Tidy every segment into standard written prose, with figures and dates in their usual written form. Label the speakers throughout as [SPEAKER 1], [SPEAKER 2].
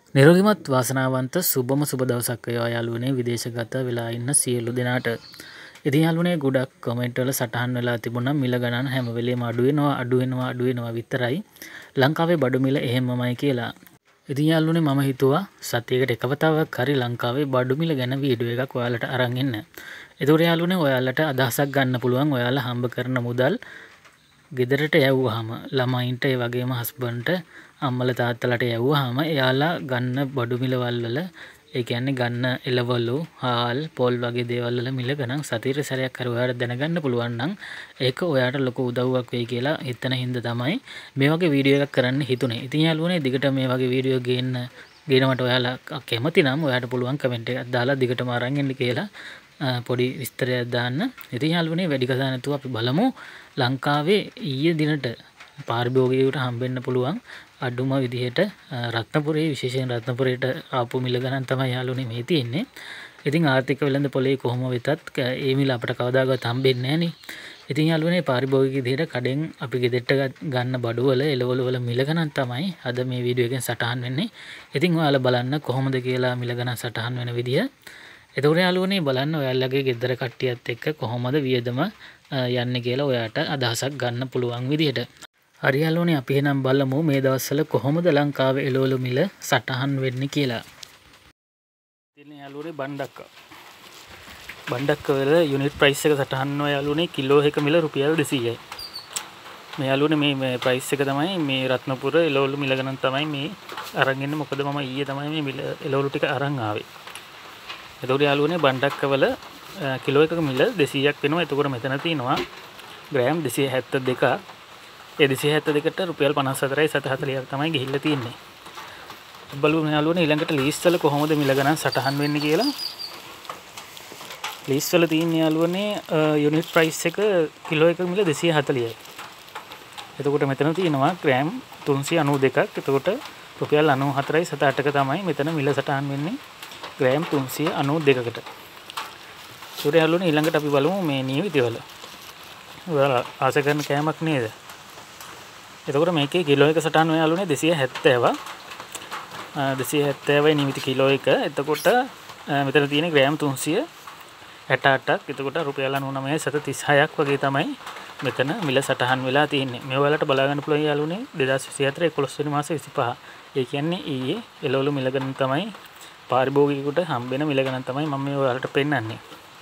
[SPEAKER 1] නිරෝගිමත් වාසනාවන්ත සුබම සුබ දවසක් වේවා යාළුවනේ විදේශගත වෙලා ඉන්න සියලු දෙනාට. ඉතින් යාළුවනේ ගොඩක් කමෙන්ට් වල සටහන් වෙලා තිබුණා මිල ගණන් හැම වෙලේම අඩු වෙනවා විතරයි. ලංකාවේ බඩු මිල එහෙමමයි කියලා. ඉතින් යාළුවනේ මම හිතුවා සතියකට එක වතාවක් හරි ලංකාවේ බඩු මිල ගැන වීඩියෝ එකක් ඔයාලට අරන් එන්න. ඒතකොට යාළුවනේ ඔයාලට අදහසක් ගන්න පුළුවන් ඔයාලා හම්බ කරන මුදල් ගෙදරට යවුවාම ළමයින්ට ඒ වගේම හස්බන්ඩ්ට අම්මලා තාත්තලාට යවුවාම එයාලා ගන්න බඩු මිලවල් වල ඒ කියන්නේ ගන්න එළවලු හාල් පොල් වගේ දේවල් වල මිල ගණන් සතියේ සැරයක් හරි ඔයාලට දැනගන්න පුළුවන් නම් ඒක ඔයාට ලොකු උදව්වක් වෙයි කියලා හිතන හින්දා තමයි මේ වගේ වීඩියෝ එකක් කරන්න හිතුනේ. ඉතින් යාළුවනේ දිගට මේ වගේ වීඩියෝ ගේනවට ඔයාලා කැමති නම් ඔයාට පුළුවන් කමෙන්ට් එකක් දාලා දිගටම අරන් එන්න කියලා පොඩි විස්තරයක් දාන්න. ඉතින් යාළුවනේ වැඩි කතා නැතුව අපි බලමු ලංකාවේ ඊයේ දිනට පාරිභෝගිකයෙකුට හම්බෙන්න පුළුවන් අඩුම විදිහට රත්නපුරේ විශේෂයෙන් රත්නපුරේට ආපු මිල ගණන් තමයි යාළුවනේ මේ තියෙන්නේ. ඉතින් ආර්ථික වෙළඳ පොලේ කොහොම වෙතත් ඒ මිල අපිට කවදාකවත් හම්බෙන්නේ නැහනේ. ඉතින් යාළුවනේ පාරිභෝගික විදිහට කඩෙන් අපි ගෙදරට ගන්න බඩු වල එළවලු වල මිල ගණන් තමයි අද මේ වීඩියෝ එකෙන් සටහන් වෙන්නේ. ඉතින් ඔයාලා බලන්න කොහොමද කියලා මිල ගණන් සටහන් වෙන විදිය. එතකොට යාළුවනේ බලන්න ඔයාලගේ ගෙදර කට්ටියත් එක්ක කොහොමද වියදම යන්නේ කියලා ඔයාට අදහසක් ගන්න පුළුවන් විදිහට. හරි යාළුවනේ අපි එහෙනම් බලමු මේ දවස්වල කොහොමද ලංකාවේ එළවලු මිල සටහන් වෙන්නේ කියලා. ඉතින් යාළුවනේ බණ්ඩක්ක වල යුනිට් ප්‍රයිස් එක සටහන් වෙනවා යාළුවනේ කිලෝ එක මිල රුපියල් 200යි. මේ යාළුවනේ මේ ප්‍රයිස් එක තමයි මේ රත්නපුර එළවලු මිල ගණන් තමයි මේ අරන් ඉන්නේ. මොකද මම ඊයේ තමයි මේ මිල එළවලු ටික අරන් ආවේ. එතකොට යාළුවනේ බණ්ඩක්ක වල කිලෝ එකක මිල 200ක් වෙනවා. එතකොට මෙතන තියෙනවා ග්‍රෑම් 272ක්. ඒ 272ට රුපියල් 54.40ක් තමයි ගිහිල්ලා තියෙන්නේ. බලමු යාළුවනේ ඊළඟට ලීස් වල කොහොමද මිල ගණන් සටහන් වෙන්නේ කියලා. ලීස් වල තියෙන යාළුවනේ යුනිට් ප්‍රයිස් එක කිලෝ එකක මිල 240යි. එතකොට මෙතන තියෙනවා ග්‍රෑම් 392ක්. එතකොට රුපියල් 94.78ක තමයි මෙතන මිල සටහන් වෙන්නේ. ග්‍රෑම් 392කට. ඒකට යාළුවනේ ඊළඟට අපි බලමු මේ නියමිත වල. ඔයාලා ආස කරන කෑමක් නේද? එතකොට මේකේ කිලෝ එක සටහන් වෙන යාළුවනේ 270. 270යි නියමිත කිලෝ එක. එතකොට මෙතන තියෙන ග්‍රෑම් 368ක්. එතකොට රුපියල් 99.36ක් වගේ තමයි මෙතන මිල සටහන් වෙලා තියෙන්නේ. මේ ඔයාලට බලා ගන්න පුළුවන් යාළුවනේ 2024 11 වෙනි මාසේ 25. ඒ කියන්නේ ඊයේ එළවලු මිල ගණන් තමයි පාරිභෝගිකයෙකුට හම්බෙන මිල ගණන් තමයි මම මේ ඔයාලට පෙන්නන්නේ.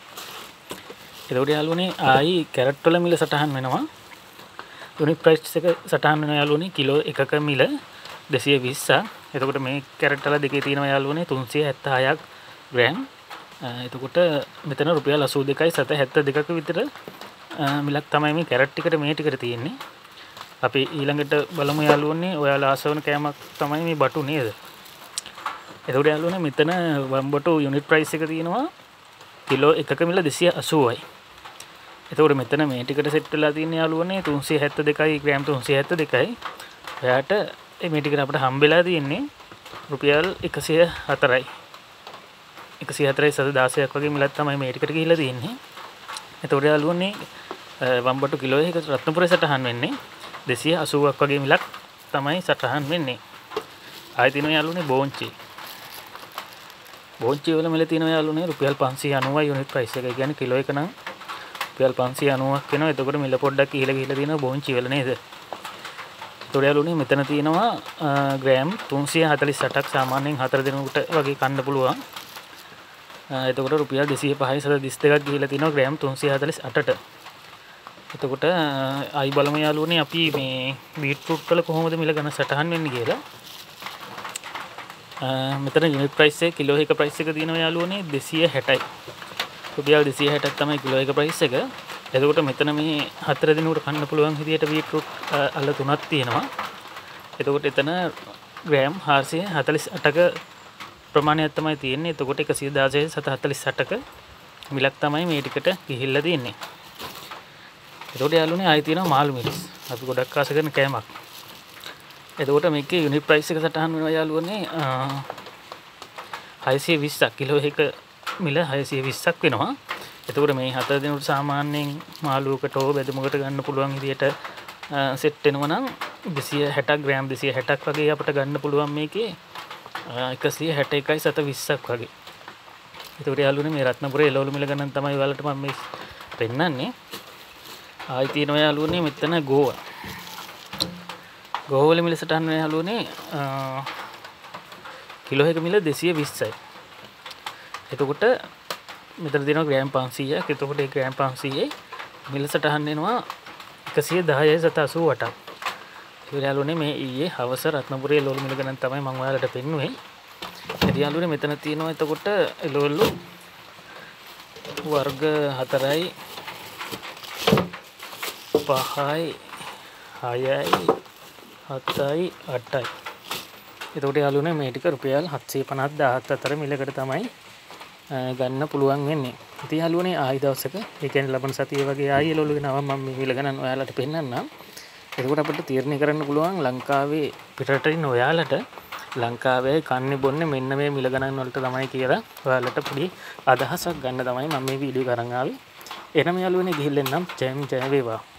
[SPEAKER 1] එතකොට යාළුවනේ ආයි කැරට් වල මිල සටහන් වෙනවා. යුනිට් ප්‍රයිස් එක සටහන් වෙනවා යාළුවනේ කිලෝ එකක මිල 220ක්. එතකොට මේ කැරට් වල දෙකේ තියෙනවා යාළුවනේ 376ක් ග්‍රෑම්. එතකොට මෙතන රුපියල් 82.72ක විතර මිලක් තමයි මේ කැරට් ටිකට මේ ටිකට තියෙන්නේ. අපි ඊළඟට බලමු යාළුවනේ ඔයාලා ආසවන කෑමක් තමයි මේ බටු නේද? එතකොට යාළුවනේ මෙතන වම්බටු යුනිට් ප්‍රයිස් එක තියෙනවා කිලෝ එකක මිල 280යි. එතකොට මෙතන මේ ටිකට සෙට් වෙලා තියෙන යාළුවනේ 372යි ග්‍රෑම් 372යි. ඔයාට මේ ටිකට අපිට හම්බෙලා තියෙන්නේ රුපියල් 104යි. 104.16ක් වගේ මිලක් තමයි මේ ටිකට ගිහිල්ලා තියෙන්නේ. එතකොට යාළුවනේ වම්බටු කිලෝ එකක රත්නපුරේ සටහන් වෙන්නේ 280ක් වගේ මිලක් තමයි සටහන් වෙන්නේ. ආයෙ තියෙනවා යාළුවනේ බෝංචි. බෝංචි වල මිල තියෙනවා යාළුවනේ රුපියල් 590යි යුනිට් ප්‍රයිස් එක. ඒ කියන්නේ කිලෝ එක නම් රුපියල් 590ක් වෙනවා. එතකොට මිල පොඩ්ඩක් ඉහළ ගිහිල්ලා තියෙනවා බෝංචි වල නේද? එතකොට යාළුවනේ මෙතන තියෙනවා ග්‍රෑම් 348ක් සාමාන්‍යයෙන් 4 දිනකට වගේ කන්න පුළුවන්. එතකොට රුපියල් 205.32ක් ගිහිල්ලා තියෙනවා ග්‍රෑම් 348ට. එතකොට ආයි බලමු යාළුවනේ අපි මේ බීට්‍රූට් වල කොහොමද මිල ගන්න සටහන් වෙන්නේ කියලා. මෙතන යුනිට් ප්‍රයිස් එක කිලෝ එක ප්‍රයිස් එක තියෙනවා යාළුවනේ 260යි. රුපියල් 260ක් තමයි කිලෝ එක ප්‍රයිස් එක. එතකොට මෙතන මේ 4 දිනකට කන්න පුළුවන් විදියට බීට්‍රූට් අල්ල 3ක් තියෙනවා. එතකොට එතන ග්‍රෑම් 448ක ප්‍රමාණයක් තමයි තියෙන්නේ. එතකොට 116.48ක මිලක් තමයි මේ ටිකට ගිහිල්ලා තියෙන්නේ. එතකොට යාළුවනේ ආයෙ තියෙනවා මාළු මිරිස්. අපි ගොඩක් ආස කරන කෑමක්. එතකොට මේකේ යුනිට් ප්‍රයිස් එක සටහන් වෙනවා යාළුවනේ 620ක් කිලෝ එක මිල 620ක් වෙනවා. එතකොට මේ 4 දිනකට සාමාන්‍යයෙන් මාළුවකට හෝ බෙදමුකට ගන්න පුළුවන් විදියට සෙට් වෙනවා නම් 260ක් ග්‍රෑම් 260ක් වගේ අපිට ගන්න පුළුවන් මේකේ 161.20ක් වගේ. ඒකට යාළුවනේ මේ රත්නපුරේ එළවලු මිල ගණන් තමයි ඔයාලට මම මේ පෙන්නන්නේ. ආයි තියෙනවා යාළුවනේ මෙතන ගෝවා. ගෝවල මිල සටහන් වෙන යාළුවනේ කිලෝ එක මිල 220යි. එතකොට මෙතන දෙනවා ග්‍රෑම් 500ක්. එතකොට ඒ ග්‍රෑම් 500යි මිල සටහන් වෙනවා 110.88ක්. ඒ යාළුවනේ මේ ඊයේ හවස රත්නපුරේ එළවලු මිල ගණන් තමයි මම ඔයාලට පෙන්නුවේ. ඒ යාළුවනේ මෙතන තියෙනවා එතකොට එළවලු වර්ග 4යි 5යි 6යි 7යි 8යි. එතකොට යාළුවනේ මේ ටික රුපියල් 750,000 අතර මිලකට තමයි ගන්න පුළුවන් වෙන්නේ. ඉතින් යාළුවනේ ආයි දවසක ඒ කියන්නේ ලබන සතියේ වගේ ආයි එළවලු ගෙනාවා මම මේ මිල ගණන් ඔයාලට පෙන්නන්නම්. එතකොට අපිට තීරණය කරන්න පුළුවන් ලංකාවේ පිටරට ඉන්න ඔයාලට ලංකාවේ කන්නේ බොන්නේ මෙන්න මේ මිල ගණන් වලට තමයි කියලා ඔයාලට පොඩි අදහසක් ගන්න තමයි මම මේ වීඩියෝ කරන් ආවේ. එනම යාළුවනේ ගිහින් එන්නම් ජය වේවා.